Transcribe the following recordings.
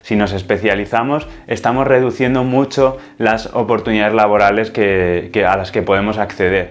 Si nos especializamos, estamos reduciendo mucho las oportunidades laborales a las que podemos acceder.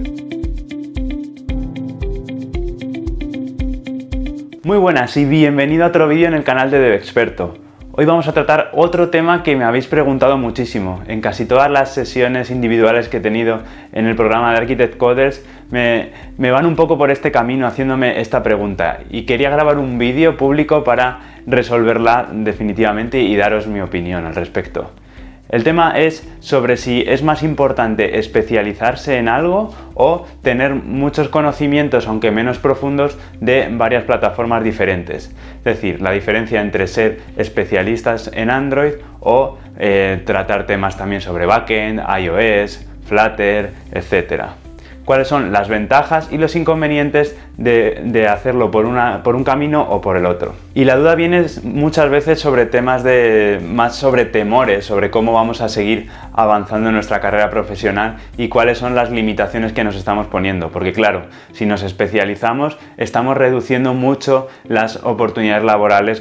Muy buenas y bienvenido a otro vídeo en el canal de DevExperto. Hoy vamos a tratar otro tema que me habéis preguntado muchísimo. En casi todas las sesiones individuales que he tenido en el programa de Architect Coders me van un poco por este camino haciéndome esta pregunta y quería grabar un vídeo público para resolverla definitivamente y daros mi opinión al respecto. El tema es sobre si es más importante especializarse en algo o tener muchos conocimientos, aunque menos profundos, de varias plataformas diferentes. Es decir, la diferencia entre ser especialistas en Android o tratar temas también sobre backend, iOS, Flutter, etc. ¿Cuáles son las ventajas y los inconvenientes de hacerlo por un camino o por el otro? Y la duda viene muchas veces sobre temas más sobre temores, sobre cómo vamos a seguir avanzando en nuestra carrera profesional y cuáles son las limitaciones que nos estamos poniendo. Porque claro, si nos especializamos, estamos reduciendo mucho las oportunidades laborales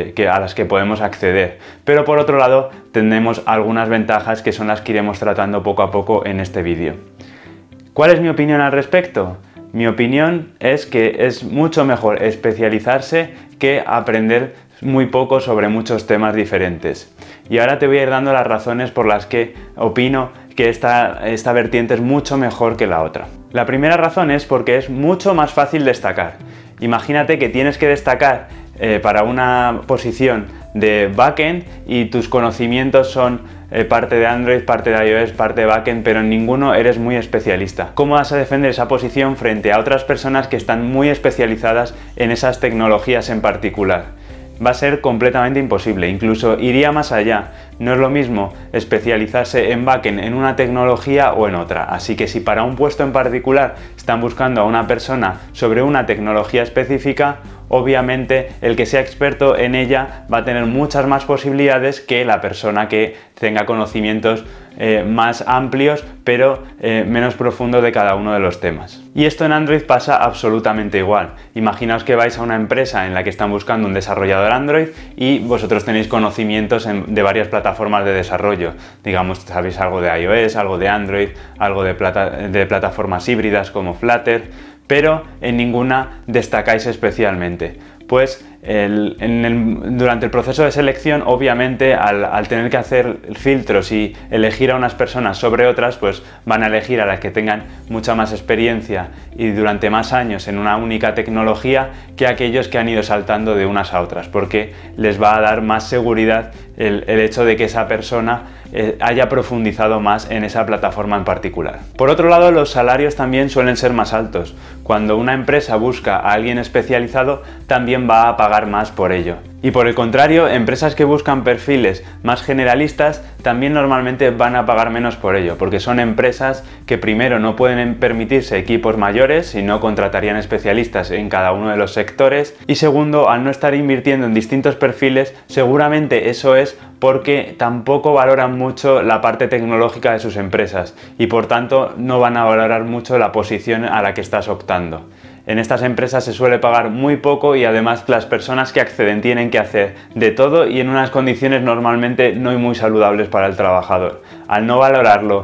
a las que podemos acceder. Pero por otro lado, tenemos algunas ventajas que son las que iremos tratando poco a poco en este vídeo. ¿Cuál es mi opinión al respecto? Mi opinión es que es mucho mejor especializarse que aprender muy poco sobre muchos temas diferentes. Y ahora te voy a ir dando las razones por las que opino que esta vertiente es mucho mejor que la otra. La primera razón es porque es mucho más fácil destacar. Imagínate que tienes que destacar para una posición de backend y tus conocimientos son parte de Android, parte de iOS, parte de backend, pero en ninguno eres muy especialista. ¿Cómo vas a defender esa posición frente a otras personas que están muy especializadas en esas tecnologías en particular? Va a ser completamente imposible, incluso iría más allá. No es lo mismo especializarse en backend en una tecnología o en otra, así que si para un puesto en particular están buscando a una persona sobre una tecnología específica, obviamente el que sea experto en ella va a tener muchas más posibilidades que la persona que tenga conocimientos más amplios pero menos profundos de cada uno de los temas. Y esto en Android pasa absolutamente igual. Imaginaos que vais a una empresa en la que están buscando un desarrollador Android y vosotros tenéis conocimientos de varias plataformas de desarrollo. Digamos, sabéis algo de iOS, algo de Android, algo de plataformas híbridas como Flutter, pero en ninguna destacáis especialmente. Pues durante el proceso de selección, obviamente, al tener que hacer filtros y elegir a unas personas sobre otras, pues van a elegir a las que tengan mucha más experiencia y durante más años en una única tecnología que aquellos que han ido saltando de unas a otras, porque les va a dar más seguridad el hecho de que esa persona haya profundizado más en esa plataforma en particular. Por otro lado, los salarios también suelen ser más altos. Cuando una empresa busca a alguien especializado, también va a pagar más por ello. Y por el contrario, empresas que buscan perfiles más generalistas también normalmente van a pagar menos por ello, porque son empresas que primero no pueden permitirse equipos mayores, si no contratarían especialistas en cada uno de los sectores, y segundo, al no estar invirtiendo en distintos perfiles, seguramente eso es porque tampoco valoran mucho la parte tecnológica de sus empresas y por tanto no van a valorar mucho la posición a la que estás optando. En estas empresas se suele pagar muy poco y además las personas que acceden tienen que hacer de todo y en unas condiciones normalmente no muy saludables para el trabajador. Al no valorarlo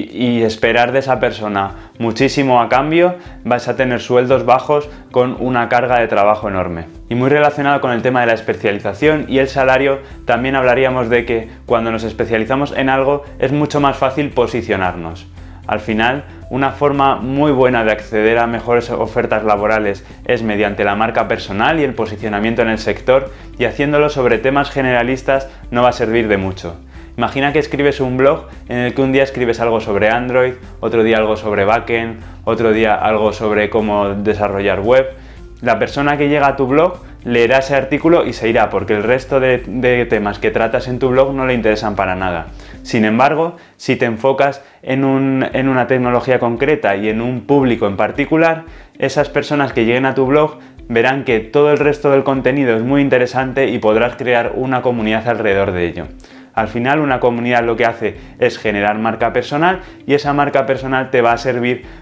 y esperar de esa persona muchísimo a cambio, vas a tener sueldos bajos con una carga de trabajo enorme. Y muy relacionado con el tema de la especialización y el salario, también hablaríamos de que cuando nos especializamos en algo es mucho más fácil posicionarnos. Al final, una forma muy buena de acceder a mejores ofertas laborales es mediante la marca personal y el posicionamiento en el sector, y haciéndolo sobre temas generalistas no va a servir de mucho. Imagina que escribes un blog en el que un día escribes algo sobre Android, otro día algo sobre backend, otro día algo sobre cómo desarrollar web. La persona que llega a tu blog leerá ese artículo y se irá, porque el resto de temas que tratas en tu blog no le interesan para nada. Sin embargo, si te enfocas en una tecnología concreta y en un público en particular, esas personas que lleguen a tu blog verán que todo el resto del contenido es muy interesante y podrás crear una comunidad alrededor de ello. Al final, una comunidad lo que hace es generar marca personal y esa marca personal te va a servir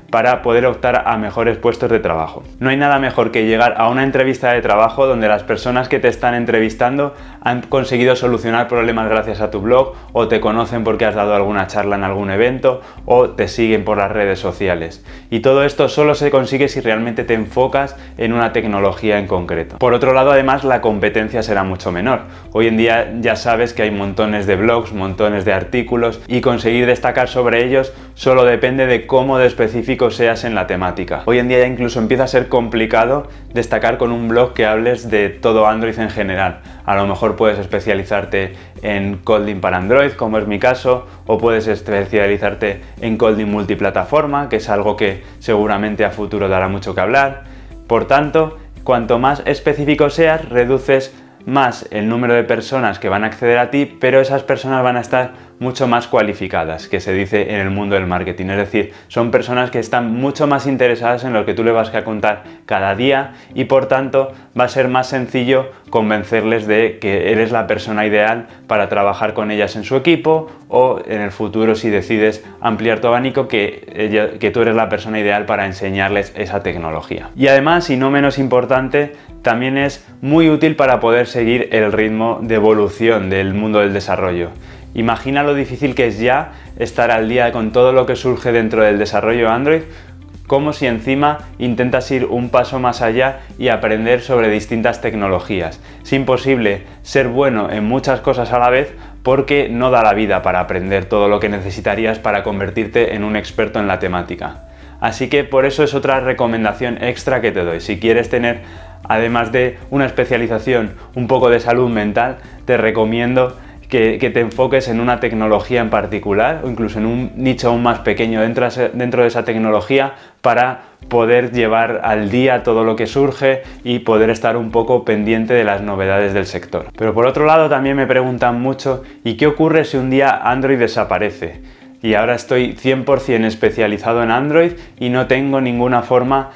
para poder optar a mejores puestos de trabajo. No hay nada mejor que llegar a una entrevista de trabajo donde las personas que te están entrevistando han conseguido solucionar problemas gracias a tu blog, o te conocen porque has dado alguna charla en algún evento, o te siguen por las redes sociales. Y todo esto solo se consigue si realmente te enfocas en una tecnología en concreto. Por otro lado, además, la competencia será mucho menor. Hoy en día ya sabes que hay montones de blogs, montones de artículos, y conseguir destacar sobre ellos solo depende de cómo de específico seas en la temática. Hoy en día ya incluso empieza a ser complicado destacar con un blog que hables de todo Android en general. A lo mejor puedes especializarte en Kotlin para Android, como es mi caso, o puedes especializarte en Kotlin multiplataforma, que es algo que seguramente a futuro dará mucho que hablar. Por tanto, cuanto más específico seas, reduces más el número de personas que van a acceder a ti, pero esas personas van a estar mucho más cualificadas, que se dice en el mundo del marketing. Es decir, son personas que están mucho más interesadas en lo que tú le vas a contar cada día, y por tanto va a ser más sencillo convencerles de que eres la persona ideal para trabajar con ellas en su equipo, o en el futuro, si decides ampliar tu abanico, que tú eres la persona ideal para enseñarles esa tecnología. Y además, y no menos importante, también es muy útil para poder seguir el ritmo de evolución del mundo del desarrollo. Imagina lo difícil que es ya estar al día con todo lo que surge dentro del desarrollo Android, como si encima intentas ir un paso más allá y aprender sobre distintas tecnologías. Es imposible ser bueno en muchas cosas a la vez, porque no da la vida para aprender todo lo que necesitarías para convertirte en un experto en la temática. Así que por eso es otra recomendación extra que te doy. Si quieres tener, además de una especialización, un poco de salud mental, te recomiendo que te enfoques en una tecnología en particular, o incluso en un nicho aún más pequeño dentro de esa tecnología, para poder llevar al día todo lo que surge y poder estar un poco pendiente de las novedades del sector. Pero por otro lado, también me preguntan mucho: ¿y qué ocurre si un día Android desaparece? Y ahora estoy 100% especializado en Android y no tengo ninguna forma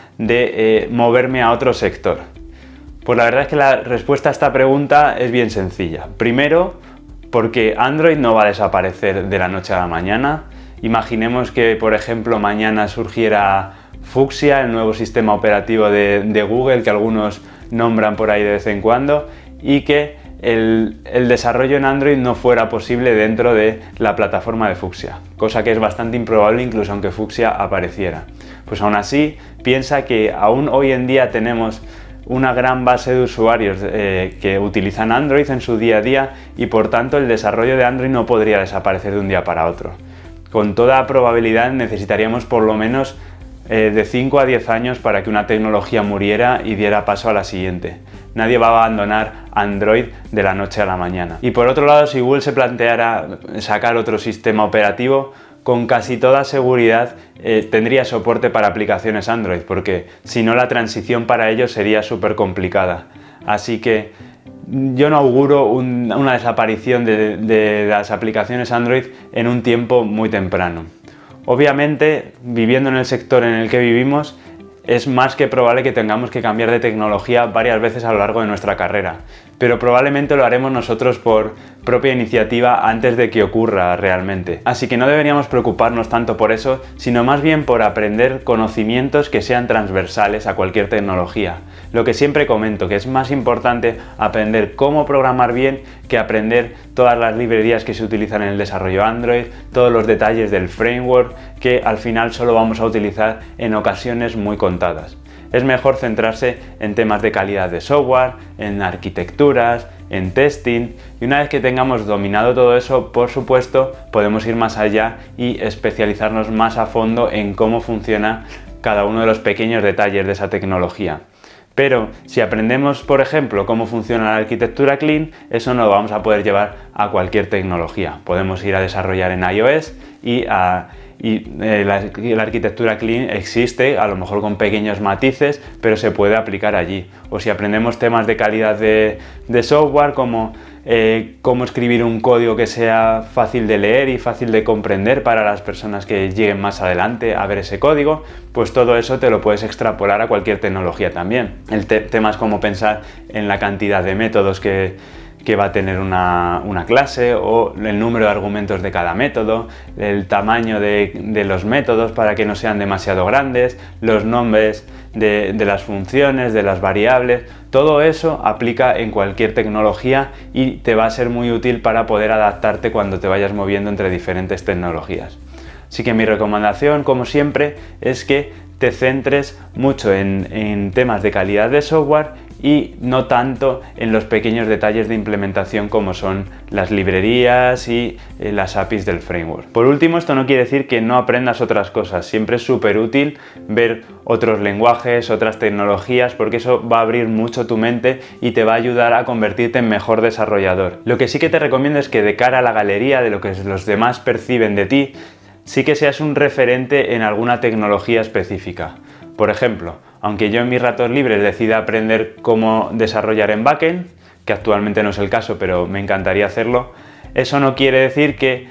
de moverme a otro sector. Pues la verdad es que la respuesta a esta pregunta es bien sencilla. Primero, porque Android no va a desaparecer de la noche a la mañana. Imaginemos que, por ejemplo, mañana surgiera Fuchsia, el nuevo sistema operativo de Google, que algunos nombran por ahí de vez en cuando, y que el desarrollo en Android no fuera posible dentro de la plataforma de Fuchsia, cosa que es bastante improbable incluso aunque Fuchsia apareciera. Pues aún así, piensa que aún hoy en día tenemos una gran base de usuarios que utilizan Android en su día a día, y por tanto el desarrollo de Android no podría desaparecer de un día para otro. Con toda probabilidad necesitaríamos por lo menos de 5 a 10 años para que una tecnología muriera y diera paso a la siguiente. Nadie va a abandonar Android de la noche a la mañana. Y por otro lado, si Google se planteara sacar otro sistema operativo, con casi toda seguridad tendría soporte para aplicaciones Android, porque si no, la transición para ellos sería súper complicada. Así que yo no auguro una desaparición de las aplicaciones Android en un tiempo muy temprano. Obviamente, viviendo en el sector en el que vivimos, es más que probable que tengamos que cambiar de tecnología varias veces a lo largo de nuestra carrera, pero probablemente lo haremos nosotros por propia iniciativa antes de que ocurra realmente. Así que no deberíamos preocuparnos tanto por eso, sino más bien por aprender conocimientos que sean transversales a cualquier tecnología. Lo que siempre comento, que es más importante aprender cómo programar bien que aprender todas las librerías que se utilizan en el desarrollo Android, todos los detalles del framework, que al final solo vamos a utilizar en ocasiones muy contadas. Es mejor centrarse en temas de calidad de software, en arquitecturas, en testing, y una vez que tengamos dominado todo eso, por supuesto, podemos ir más allá y especializarnos más a fondo en cómo funciona cada uno de los pequeños detalles de esa tecnología. Pero si aprendemos, por ejemplo, cómo funciona la arquitectura clean, eso no lo vamos a poder llevar a cualquier tecnología. Podemos ir a desarrollar en iOS y la arquitectura clean existe, a lo mejor con pequeños matices, pero se puede aplicar allí. O si aprendemos temas de calidad de software, como cómo escribir un código que sea fácil de leer y fácil de comprender para las personas que lleguen más adelante a ver ese código, pues todo eso te lo puedes extrapolar a cualquier tecnología también. Temas como pensar en la cantidad de métodos que que va a tener una clase, o el número de argumentos de cada método, el tamaño de los métodos para que no sean demasiado grandes, los nombres de las funciones, de las variables. Todo eso aplica en cualquier tecnología y te va a ser muy útil para poder adaptarte cuando te vayas moviendo entre diferentes tecnologías. Así que mi recomendación, como siempre, es que te centres mucho en temas de calidad de software y no tanto en los pequeños detalles de implementación como son las librerías y las APIs del framework. Por último, esto no quiere decir que no aprendas otras cosas. Siempre es súper útil ver otros lenguajes, otras tecnologías, porque eso va a abrir mucho tu mente y te va a ayudar a convertirte en mejor desarrollador. Lo que sí que te recomiendo es que de cara a la galería de lo que los demás perciben de ti, sí que seas un referente en alguna tecnología específica. Por ejemplo, aunque yo en mis ratos libres decida aprender cómo desarrollar en backend, que actualmente no es el caso, pero me encantaría hacerlo, eso no quiere decir que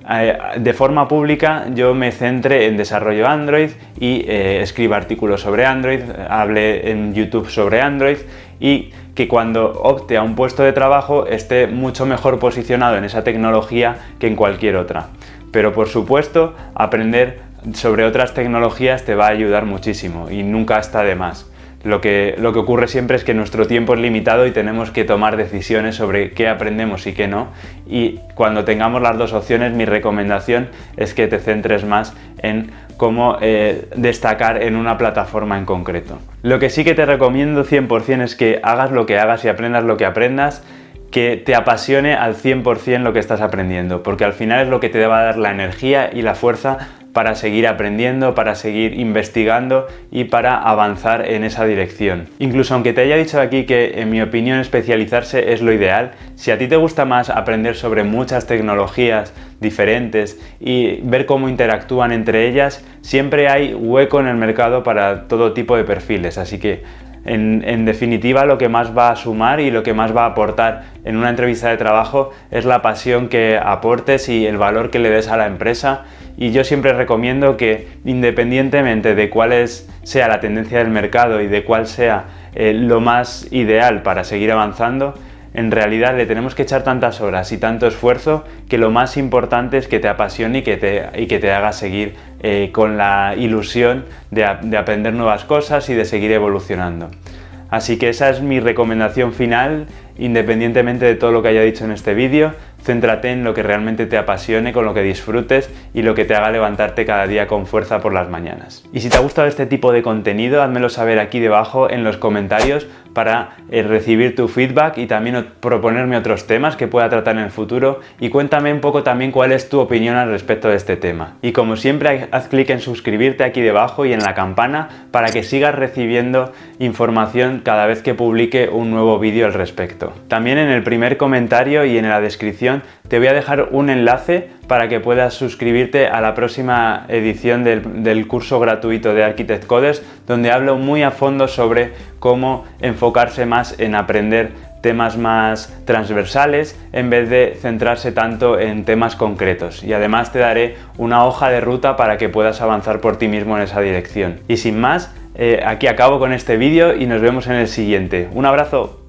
de forma pública yo me centre en desarrollo Android y escriba artículos sobre Android, hable en YouTube sobre Android y que cuando opte a un puesto de trabajo esté mucho mejor posicionado en esa tecnología que en cualquier otra. Pero por supuesto, aprender sobre otras tecnologías te va a ayudar muchísimo y nunca está de más. Lo que ocurre siempre es que nuestro tiempo es limitado y tenemos que tomar decisiones sobre qué aprendemos y qué no. Y cuando tengamos las dos opciones, mi recomendación es que te centres más en cómo destacar en una plataforma en concreto. Lo que sí que te recomiendo 100% es que hagas lo que hagas y aprendas lo que aprendas, que te apasione al 100% lo que estás aprendiendo, porque al final es lo que te va a dar la energía y la fuerza para seguir aprendiendo, para seguir investigando y para avanzar en esa dirección. Incluso aunque te haya dicho aquí que en mi opinión especializarse es lo ideal, si a ti te gusta más aprender sobre muchas tecnologías diferentes y ver cómo interactúan entre ellas, siempre hay hueco en el mercado para todo tipo de perfiles, así que en definitiva, lo que más va a sumar y lo que más va a aportar en una entrevista de trabajo es la pasión que aportes y el valor que le des a la empresa. Y yo siempre recomiendo que, independientemente de cuál sea la tendencia del mercado y de cuál sea lo más ideal para seguir avanzando, en realidad le tenemos que echar tantas horas y tanto esfuerzo que lo más importante es que te apasione y que te haga seguir con la ilusión de aprender nuevas cosas y de seguir evolucionando. Así que esa es mi recomendación final, independientemente de todo lo que haya dicho en este vídeo. Céntrate en lo que realmente te apasione, con lo que disfrutes y lo que te haga levantarte cada día con fuerza por las mañanas. Y si te ha gustado este tipo de contenido, házmelo saber aquí debajo en los comentarios para recibir tu feedback y también proponerme otros temas que pueda tratar en el futuro, y cuéntame un poco también cuál es tu opinión al respecto de este tema. Y como siempre, haz clic en suscribirte aquí debajo y en la campana para que sigas recibiendo información cada vez que publique un nuevo vídeo al respecto. También en el primer comentario y en la descripción te voy a dejar un enlace para que puedas suscribirte a la próxima edición del curso gratuito de Architect Coders, donde hablo muy a fondo sobre cómo enfocarse más en aprender temas más transversales en vez de centrarse tanto en temas concretos, y además te daré una hoja de ruta para que puedas avanzar por ti mismo en esa dirección. Y sin más, aquí acabo con este vídeo y nos vemos en el siguiente. Un abrazo.